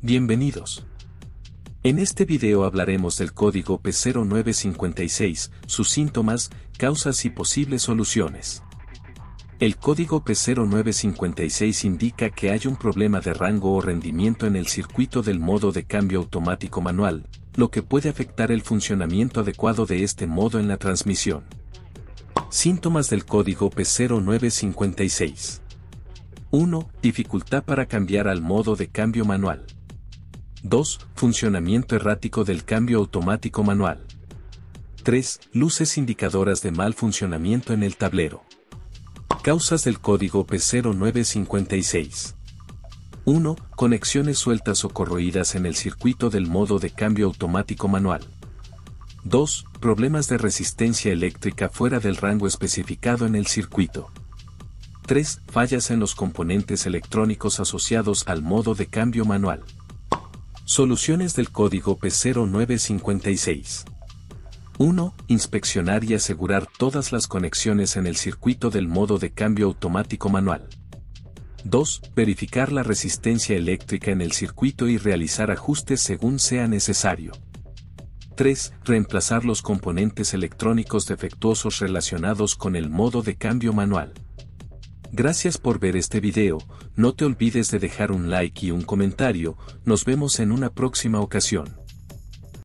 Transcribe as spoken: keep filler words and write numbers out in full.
Bienvenidos. En este video hablaremos del código P cero nueve cincuenta y seis, sus síntomas, causas y posibles soluciones. El código P cero nueve cincuenta y seis indica que hay un problema de rango o rendimiento en el circuito del modo de cambio automático manual, lo que puede afectar el funcionamiento adecuado de este modo en la transmisión. Síntomas del código P cero nueve cincuenta y seis. uno. Dificultad para cambiar al modo de cambio manual. dos. Funcionamiento errático del cambio automático manual. tres. Luces indicadoras de mal funcionamiento en el tablero. Causas del código P cero nueve cincuenta y seis. uno. Conexiones sueltas o corroídas en el circuito del modo de cambio automático manual. dos. Problemas de resistencia eléctrica fuera del rango especificado en el circuito. tres. Fallas en los componentes electrónicos asociados al modo de cambio manual. Soluciones del código P cero nueve cincuenta y seis. uno. Inspeccionar y asegurar todas las conexiones en el circuito del modo de cambio automático manual. dos. Verificar la resistencia eléctrica en el circuito y realizar ajustes según sea necesario. tres. Reemplazar los componentes electrónicos defectuosos relacionados con el modo de cambio manual. Gracias por ver este video, no te olvides de dejar un like y un comentario, nos vemos en una próxima ocasión.